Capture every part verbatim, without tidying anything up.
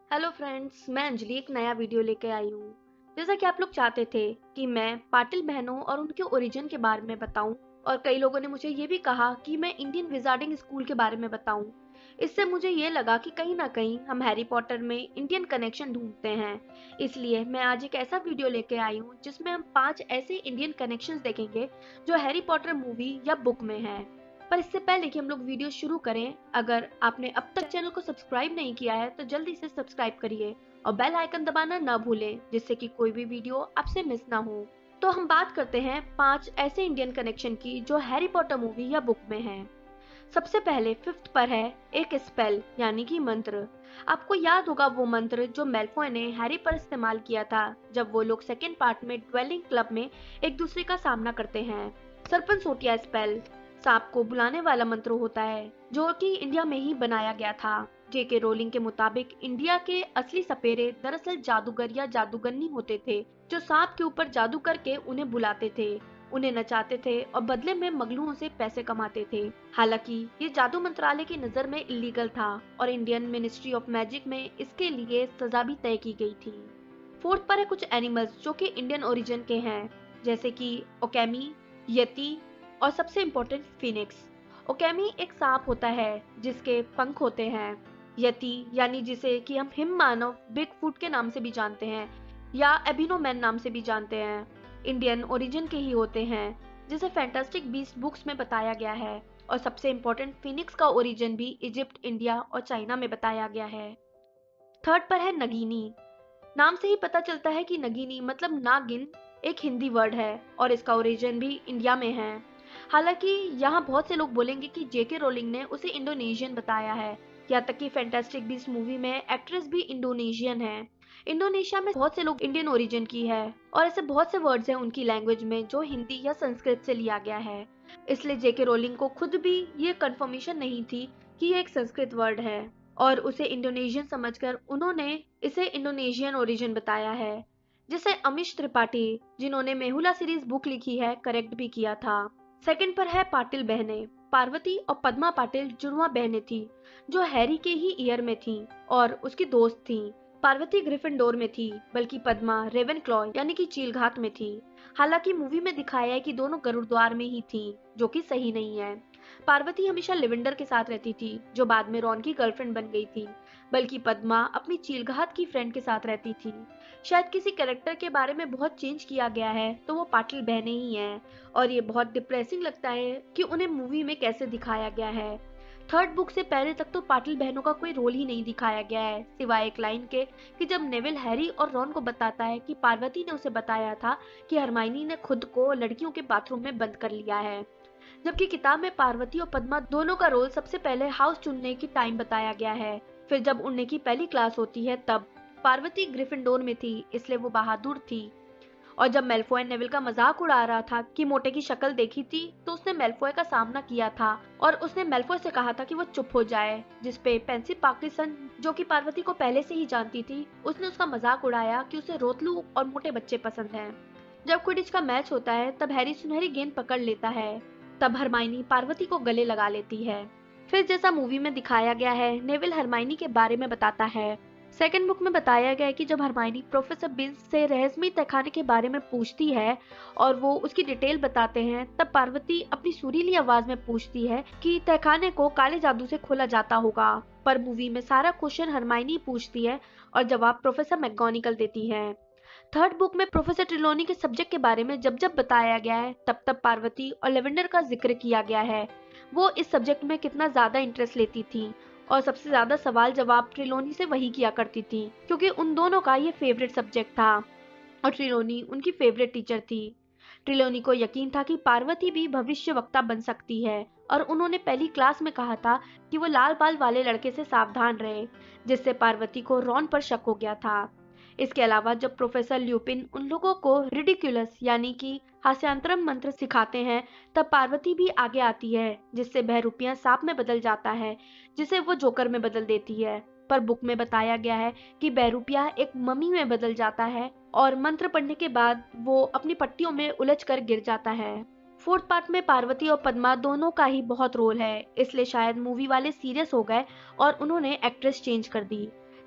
Hello friends, मैं अंजलि एक नया वीडियो लेके आई हूँ। जैसा कि आप लोग चाहते थे कि मैं पाटिल बहनों और उनके ओरिजिन के बारे में बताऊं, और कई लोगों ने मुझे ये भी कहा कि मैं इंडियन विजार्डिंग स्कूल के बारे में बताऊं। इससे मुझे ये लगा कि कहीं ना कहीं हम हैरी पॉटर में इंडियन कनेक्शन ढूंढते हैं। इसलिए मैं आज एक ऐसा वीडियो लेके आई हूँ जिसमें हम पांच ऐसे इंडियन कनेक्शंस देखेंगे जो हैरी पॉटर मूवी या बुक में है। पर इससे पहले कि हम लोग वीडियो शुरू करें, अगर आपने अब तक चैनल को सब्सक्राइब नहीं किया है तो जल्दी से सब्सक्राइब करिए और बेल आइकन दबाना ना भूलें, जिससे कि कोई भी वीडियो आपसे मिस ना हो। तो हम बात करते हैं पांच ऐसे इंडियन कनेक्शन की जो हैरी पॉटर मूवी या बुक में हैं। सबसे पहले फिफ्थ पर है एक स्पेल यानी कि मंत्र। आपको याद होगा वो मंत्र जो मेल्फॉय ने हैरी पर इस्तेमाल किया था जब वो लोग सेकेंड पार्ट में ड्वेलिंग क्लब में एक दूसरे का सामना करते हैं। सरपन स्पेल सांप को बुलाने वाला मंत्र होता है जो कि इंडिया में ही बनाया गया था। जेके रोलिंग के मुताबिक इंडिया के असली सपेरे दरअसल जादूगर या जादूगरनी होते थे जो सांप के ऊपर जादू करके उन्हें बुलाते थे, उन्हें नचाते थे और बदले में मगलुओं से पैसे कमाते थे। हालांकि ये जादू मंत्रालय की नजर में इलीगल था और इंडियन मिनिस्ट्री ऑफ मैजिक में इसके लिए सजा भी तय की गई थी। फोर्थ पर है कुछ एनिमल्स जो कि इंडियन ओरिजिन के हैं, जैसे कि ओकेमी, यति और सबसे इम्पोर्टेंट फिनिक्स। ओकेमी एक सांप होता है जिसके पंख होते हैं। यति यानी जिसे कि हम हिम मानव बिग फुट के नाम से भी जानते हैं या एबिनोमैन नाम से भी जानते हैं, इंडियन ओरिजिन के ही होते हैं, जिसे फैंटास्टिक बीस्ट बुक्स में बताया गया है। और सबसे इम्पोर्टेंट फिनिक्स का ओरिजिन भी इजिप्ट, इंडिया और चाइना में बताया गया है। थर्ड पर है नगीनी। नाम से ही पता चलता है कि नगीनी मतलब नागिन एक हिंदी वर्ड है और इसका ओरिजिन भी इंडिया में है। हालांकि यहाँ बहुत से लोग बोलेंगे कि जेके रोलिंग ने उसे इंडोनेशियन बताया है, यहाँ तक कि फैंटास्टिक बीस्ट मूवी में एक्ट्रेस भी इंडोनेशियन है। इंडोनेशिया में बहुत से लोग इंडियन ओरिजिन की है और ऐसे बहुत से वर्ड्स हैं उनकी लैंग्वेज में जो हिंदी या संस्कृत से लिया गया है। इसलिए जेके रोलिंग को खुद भी ये कंफर्मेशन नहीं थी कि ये एक संस्कृत वर्ड है और उसे इंडोनेशियन समझकर उन्होंने इसे इंडोनेशियन ओरिजिन बताया है, जिसे अमीश त्रिपाठी, जिन्होंने मेहुला सीरीज बुक लिखी है, करेक्ट भी किया था। सेकंड पर है पाटिल बहनें। पार्वती और पद्मा पाटिल जुड़वा बहनें थी जो हैरी के ही ईयर में थी और उसकी दोस्त थी। पार्वती ग्रिफिंडोर में थी बल्कि पद्मा रेवेनक्लॉ यानी कि चीलघात में थी। हालांकि मूवी में दिखाया है कि दोनों गरुड़द्वार में ही थी, जो कि सही नहीं है। पार्वती हमेशा लिविंडर के साथ रहती थी जो बाद में रॉन की गर्लफ्रेंड बन गई थी, बल्कि पद्मा अपनी चीलघात की फ्रेंड के साथ रहती थी। शायद किसी कैरेक्टर के बारे में बहुत चेंज किया गया है तो वो पाटिल बहनें ही हैं और ये बहुत डिप्रेसिंग लगता है कि उन्हें मूवी में कैसे दिखाया गया है। थर्ड बुक से पहले तक तो पाटिल बहनों का कोई रोल ही नहीं दिखाया गया है, सिवाय एक लाइन के कि जब नेविल हैरी और रॉन को बताता है कि पार्वती ने उसे बताया था कि हरमाइनी ने खुद को लड़कियों के बाथरूम में बंद कर लिया है। जबकि किताब में पार्वती और पद्मा दोनों का रोल सबसे पहले हाउस चुनने की टाइम बताया गया है, फिर जब उड़ने की पहली क्लास होती है तब। पार्वती ग्रिफिंडोर में थी इसलिए वो बहादुर थी, और जब मेल्फॉय नेविल का मजाक उड़ा रहा था कि मोटे की शक्ल देखी थी तो उसने मेल्फॉय का सामना किया था और उसने मेल्फॉय से कहा था कि वो चुप हो जाए, जिसपे पेंसी पार्किंसन, जो कि पार्वती को पहले से ही जानती थी, उसने उसका मजाक उड़ाया कि उसे रोतलू और मोटे बच्चे पसंद हैं। जब क्विडिच का मैच होता है तब हैरी सुनहरी गेंद पकड़ लेता है, तब हरमाइनी पार्वती को गले लगा लेती है। फिर जैसा मूवी में दिखाया गया है, नेविल हरमाइनी के बारे में बताता है। सेकंड बुक में बताया गया है कि जब हरमाइनी प्रोफेसर बिन्स से रहस्यमयी तहखाने के बारे में पूछती है और वो उसकी डिटेल बताते हैं, तब पार्वती अपनी सुरीली आवाज में पूछती है कि तहखाने को काले जादू से खोला जाता होगा। पर मूवी में सारा क्वेश्चन हरमाइनी पूछती है और जवाब प्रोफेसर मैकगोनिगल देती है। थर्ड बुक में प्रोफेसर ट्रिलॉनी के सब्जेक्ट के बारे में जब जब बताया गया है तब तब पार्वती और लेवेंडर का जिक्र किया गया है, वो इस सब्जेक्ट में कितना ज्यादा इंटरेस्ट लेती थी और सबसे ज्यादा सवाल जवाब ट्रिलॉनी से वही किया करती थी क्योंकि उन दोनों का ये फेवरेट सब्जेक्ट था और ट्रिलॉनी उनकी फेवरेट टीचर थी। ट्रिलॉनी को यकीन था कि पार्वती भी भविष्य वक्ता बन सकती है और उन्होंने पहली क्लास में कहा था कि वो लाल बाल वाले लड़के से सावधान रहे, जिससे पार्वती को रॉन पर शक हो गया था। इसके अलावा जब प्रोफेसर ल्यूपिन उन लोगों को रिडिकुलस यानी कि हास्यांतरम मंत्र सिखाते हैं तब पार्वती भी आगे आती है, जिससे बहरूपियां सांप में बदल जाता है, जिसे वो जोकर में बदल देती है। पर बुक में बताया गया है कि बहरूपिया एक मम्मी में बदल जाता है और मंत्र पढ़ने के बाद वो अपनी पट्टियों में उलझ कर गिर जाता है। फोर्थ पार्ट में पार्वती और पद्मा दोनों का ही बहुत रोल है, इसलिए शायद मूवी वाले सीरियस हो गए और उन्होंने एक्ट्रेस चेंज कर दी।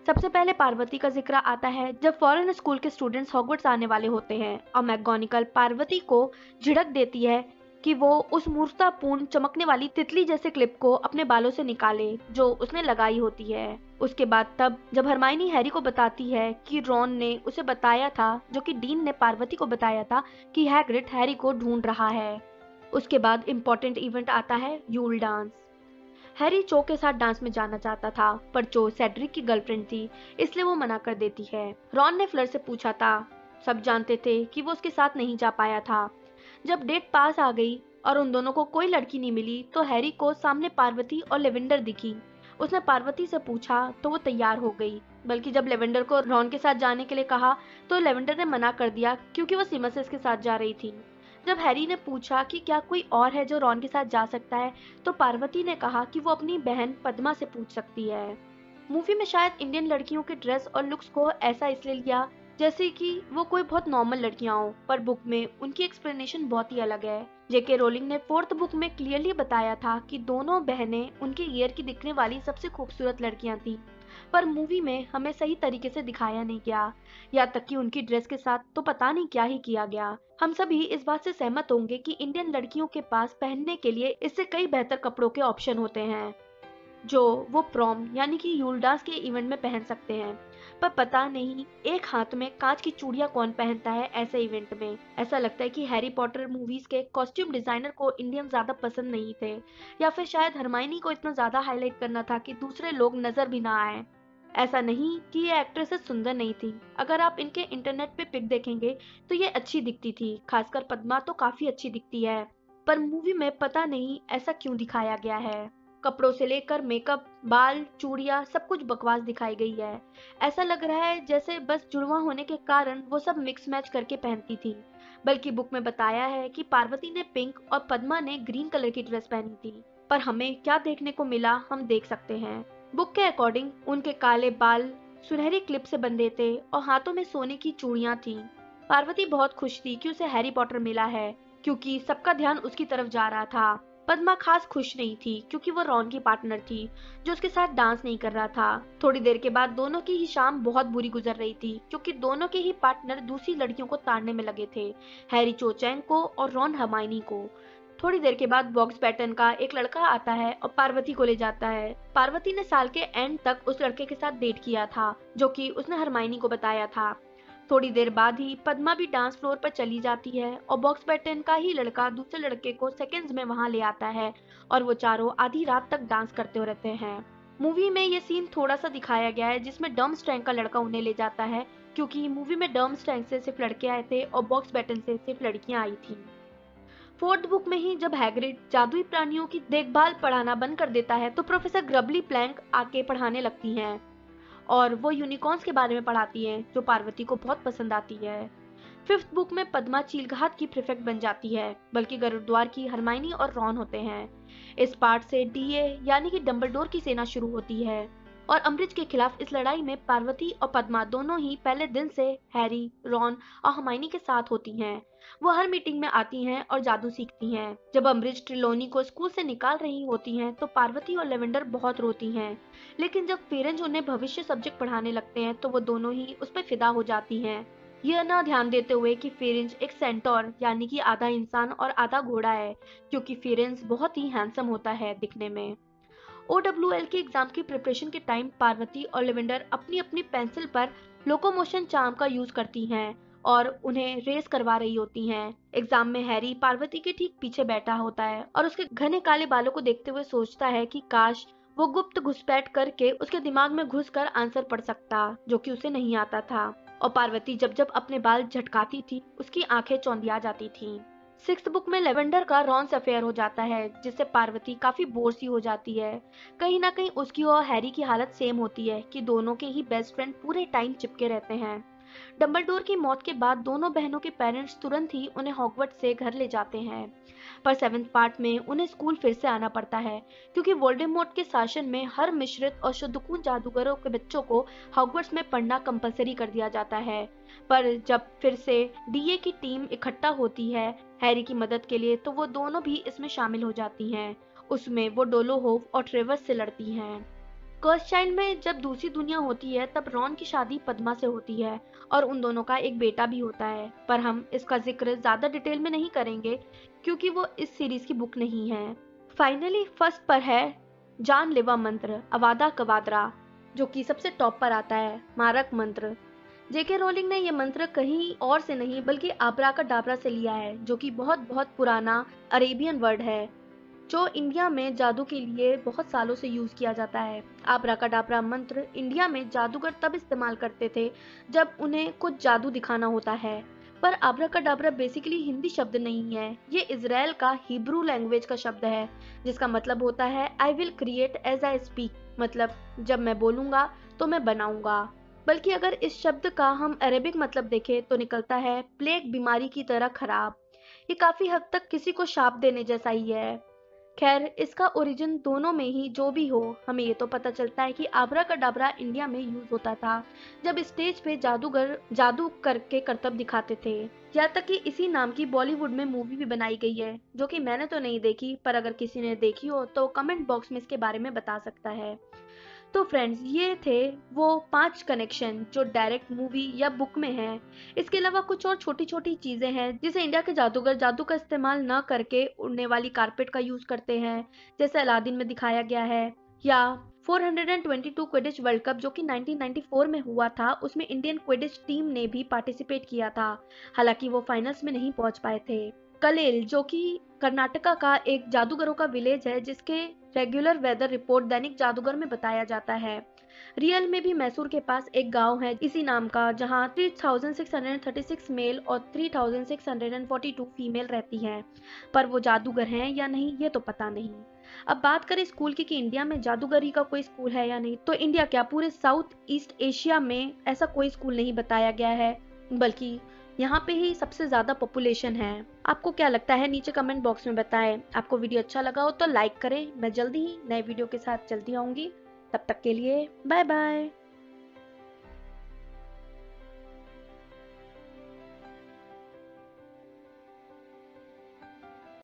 सबसे पहले पार्वती का जिक्र आता है जब फॉरेन स्कूल के स्टूडेंट्स हॉगवर्ट्स आने वाले होते हैं और मैकगोनिकल पार्वती को झिड़क देती है कि वो उस मूर्खतापूर्ण चमकने वाली तितली जैसे क्लिप को अपने बालों से निकाले जो उसने लगाई होती है। उसके बाद तब जब हरमाइनी हैरी को बताती है कि रॉन ने उसे बताया था, जो कि डीन ने पार्वती को बताया था, कि हैग्रिड हैरी को ढूंढ रहा है। उसके बाद इम्पोर्टेंट इवेंट आता है, यूल डांस। हैरी चो के साथ डांस में जाना चाहता था, पर चो सेड्रिक की गर्लफ्रेंड थी, इसलिए वो मना कर देती है। रॉन ने फ्लर से पूछा था, सब जानते थे कि वो उसके साथ नहीं जा पाया था। जब डेट पास आ गई और उन दोनों को कोई लड़की नहीं मिली तो हैरी को सामने पार्वती और लेवेंडर दिखी। उसने पार्वती से पूछा तो वो तैयार हो गई, बल्कि जब लेवेंडर को रॉन के साथ जाने के लिए कहा तो लेवेंडर ने मना कर दिया क्योंकि वो सिमसेस के साथ जा रही थी। जब हैरी ने पूछा कि क्या कोई और है जो रॉन के साथ जा सकता है तो पार्वती ने कहा कि वो अपनी बहन पद्मा से पूछ सकती है। मूवी में शायद इंडियन लड़कियों के ड्रेस और लुक्स को ऐसा इसलिए लिया जैसे कि वो कोई बहुत नॉर्मल लड़कियां हो, पर बुक में उनकी एक्सप्लेनेशन बहुत ही अलग है। जेके रोलिंग ने फोर्थ बुक में क्लियरली बताया था कि दोनों बहनें उनके ईयर की दिखने वाली सबसे खूबसूरत लड़कियां थी, पर मूवी में हमें सही तरीके से दिखाया नहीं गया, या तक कि उनकी ड्रेस के साथ तो पता नहीं क्या ही किया गया। हम सभी इस बात से सहमत होंगे कि इंडियन लड़कियों के पास पहनने के लिए इससे कई बेहतर कपड़ों के ऑप्शन होते हैं जो वो प्रॉम यानी कि यूलडास के इवेंट में पहन सकते हैं, पर पता नहीं एक हाथ में कांच की चूड़ियां कौन पहनता है ऐसे इवेंट में। ऐसा लगता है कि हैरी पॉटर मूवीज के कॉस्ट्यूम डिजाइनर को इंडियन ज्यादा पसंद नहीं थे, या फिर शायद हरमाइनी को इतना ज्यादा हाईलाइट करना था कि दूसरे लोग नजर भी ना आए। ऐसा नहीं कि ये एक्ट्रेसेस सुंदर नहीं थी, अगर आप इनके इंटरनेट पे पिक देखेंगे तो ये अच्छी दिखती थी, खासकर पद्मा तो काफी अच्छी दिखती है, पर मूवी में पता नहीं ऐसा क्यों दिखाया गया है। कपड़ों से लेकर मेकअप, बाल, चूड़ियां सब कुछ बकवास दिखाई गई है। ऐसा लग रहा है जैसे बस जुड़वा होने के कारण वो सब मिक्स मैच करके पहनती थी, बल्कि बुक में बताया है कि पार्वती ने पिंक और पद्मा ने ग्रीन कलर की ड्रेस पहनी थी। पर हमें क्या देखने को मिला हम देख सकते हैं। बुक के अकॉर्डिंग उनके काले बाल सुनहरी क्लिप से बंधे थे और हाथों में सोने की चूड़ियां थी। पार्वती बहुत खुश थी कि उसे हैरी पॉटर मिला है, क्योंकि सबका ध्यान उसकी तरफ जा रहा था। पद्मा खास खुश नहीं थी क्योंकि वो रॉन की पार्टनर थी जो उसके साथ डांस नहीं कर रहा था। थोड़ी देर के बाद दोनों की ही शाम बहुत बुरी गुजर रही थी क्योंकि दोनों के ही पार्टनर दूसरी लड़कियों को ताड़ने में लगे थे, हैरी चो चैंग को और रॉन हरमाइनी को। थोड़ी देर के बाद बॉक्स बैटन का एक लड़का आता है और पार्वती को ले जाता है। पार्वती ने साल के एंड तक उस लड़के के साथ डेट किया था जो कि उसने हरमाइनी को बताया था। थोड़ी देर बाद ही पद्मा भी डांस फ्लोर पर चली जाती है और बॉक्स बैटन का ही लड़का दूसरे लड़के को सेकंड्स में वहां ले आता है और वो चारों आधी रात तक डांस करते रहते हैं। मूवी में ये सीन थोड़ा सा दिखाया गया है जिसमें डर्मस्ट्रैंग का लड़का उन्हें ले जाता है, क्योंकि मूवी में डर्मस्ट्रैंग से सिर्फ लड़के आए थे और बॉक्स बैटन से सिर्फ लड़कियां आई थी। फोर्थ बुक में ही जब हैग्रिड जादुई प्राणियों की देखभाल पढ़ाना बंद कर देता है तो प्रोफेसर ग्रबली प्लैंक आके पढ़ाने लगती हैं और वो यूनिकॉर्न्स के बारे में पढ़ाती हैं जो पार्वती को बहुत पसंद आती है। फिफ्थ बुक में पद्मा चीलघात की प्रीफेक्ट बन जाती है, बल्कि गरुद्वार की हरमाइनी और रॉन होते हैं। इस पार्ट से डीए यानी कि डंबलडोर की सेना शुरू होती है और अम्बरिज के खिलाफ इस लड़ाई में पार्वती और पद्मा दोनों ही पहले दिन से हैरी, रॉन और हरमाइनी के साथ होती हैं। वो हर मीटिंग में आती हैं और जादू सीखती हैं। जब अम्बरिज ट्रिलोनी को स्कूल से निकाल रही होती हैं तो पार्वती और लेवेंडर बहुत रोती हैं, लेकिन जब फेरेंज उन्हें भविष्य सब्जेक्ट पढ़ाने लगते हैं तो वो दोनों ही उस पर फिदा हो जाती हैं, यह ना ध्यान देते हुए कि फेरेंज एक सेंटोर यानी कि आधा इंसान और आधा घोड़ा है, क्योंकि फेरेंज बहुत ही हैंडसम होता है दिखने में। ओ डब्ल्यू एल के एग्जाम की प्रिपरेशन के टाइम पार्वती और लेवेंडर अपनी अपनी पेंसिल पर लोकोमोशन चार्म का यूज करती हैं और उन्हें रेस करवा रही होती हैं। एग्जाम में हैरी पार्वती के ठीक पीछे बैठा होता है और उसके घने काले बालों को देखते हुए सोचता है कि काश वो गुप्त घुसपैठ करके उसके दिमाग में घुसकर आंसर पढ़ सकता, जो कि उसे नहीं आता था। और पार्वती जब जब अपने बाल झटकाती थी उसकी आंखें चौंधिया जाती थीं। सिक्स्थ बुक में लेवेंडर का रॉन से अफेयर हो जाता है जिससे पार्वती काफी बोर सी हो जाती है। कहीं ना कहीं उसकी और हैरी की हालत सेम होती है कि दोनों के ही बेस्ट फ्रेंड पूरे टाइम चिपके रहते हैं। डंबलडोर की मौत के बाद दोनों बहनों के पेरेंट्स तुरंत ही उन्हें हॉगवर्ट्स से घर ले जाते हैं, पर सेवेंथ पार्ट में उन्हें स्कूल फिर से आना पड़ता है क्योंकि वोल्डेमॉर्ट के शासन में हर मिश्रित और शुद्धकून जादूगरों के बच्चों को हॉगवर्ट्स में पढ़ना कंपलसरी कर दिया जाता है। पर जब फिर से डीए की टीम इकट्ठा होती है हैरी की मदद के लिए तो वो दोनों भी इसमें शामिल हो जाती हैं। उसमें वो डोलोहोव और ट्रेवर्स से लड़ती हैं। कर्स चाइल्ड में जब दूसरी दुनिया होती है तब रॉन की शादी पद्मा से होती है और उन दोनों का एक बेटा भी होता है, पर हम इसका जिक्र ज्यादा डिटेल में नहीं करेंगे क्योंकि वो इस सीरीज की बुक नहीं है। फाइनली फर्स्ट पर है जानलेवा मंत्र अवादा कवाद्रा, जो कि सबसे टॉप पर आता है मारक मंत्र। जेके रोलिंग ने यह मंत्र कहीं और से नहीं बल्कि आब्राकाडाब्रा से लिया है, जो कि बहुत बहुत पुराना अरेबियन वर्ड है जो इंडिया में जादू के लिए बहुत सालों से यूज किया जाता है। आब्राकाडाब्रा मंत्र इंडिया में जादूगर तब इस्तेमाल करते थे जब उन्हें कुछ जादू दिखाना होता है, पर आब्राकाडाब्रा बेसिकली हिंदी शब्द नहीं है, ये इजराइल का हिब्रू लैंग्वेज का शब्द है जिसका मतलब होता है I will create as I speak, मतलब जब मैं बोलूंगा तो मैं बनाऊंगा। बल्कि अगर इस शब्द का हम अरेबिक मतलब देखें तो निकलता है प्लेग, बीमारी की तरह खराब। ये काफी हद तक किसी को शाप देने जैसा ही है। खैर, इसका ओरिजिन दोनों में ही जो भी हो, हमें ये तो पता चलता है कि आब्राकाडाब्रा इंडिया में यूज होता था जब स्टेज पे जादूगर जादू करके करतब दिखाते थे। यहाँ तक कि इसी नाम की बॉलीवुड में मूवी भी बनाई गई है, जो कि मैंने तो नहीं देखी, पर अगर किसी ने देखी हो तो कमेंट बॉक्स में इसके बारे में बता सकता है। तो फ्रेंड्स, ये थे वो पांच कनेक्शन जो डायरेक्ट मूवी या बुक में हैं। इसके अलावा कुछ और छोटी छोटी चीजें हैं जिसे इंडिया के जादूगर जादू का इस्तेमाल न करके उड़ने वाली कारपेट का यूज करते हैं, जैसे अलादीन में दिखाया गया है, या four hundred twenty two Quidditch World Cup जो कि नाइनटीन नाइंटी फोर में हुआ था, उसमें इंडियन क्विडिच टीम ने भी पार्टिसिपेट किया था, हालांकि वो फाइनल्स में नहीं पहुंच पाए थे। कलेल, जो कि कर्नाटका का एक जादूगरों का विलेज है जिसके रेगुलर वेदर रिपोर्ट दैनिक जादूगर में बताया जाता है। रियल में भी मैसूर के पास एक गांव है इसी नाम का, जहां three thousand six hundred thirty six male और three thousand six hundred forty two female रहती हैं, पर वो जादूगर हैं या नहीं ये तो पता नहीं। अब बात करें स्कूल की कि इंडिया में जादूगरी का कोई स्कूल है या नहीं, तो इंडिया क्या पूरे साउथ ईस्ट एशिया में ऐसा कोई स्कूल नहीं बताया गया है, बल्कि यहाँ पे ही सबसे ज्यादा पॉपुलेशन है। आपको क्या लगता है नीचे कमेंट बॉक्स में बताएं। आपको वीडियो अच्छा लगा हो तो लाइक करें। मैं जल्दी ही नए वीडियो के साथ जल्दी आऊंगी, तब तक के लिए बाय बाय।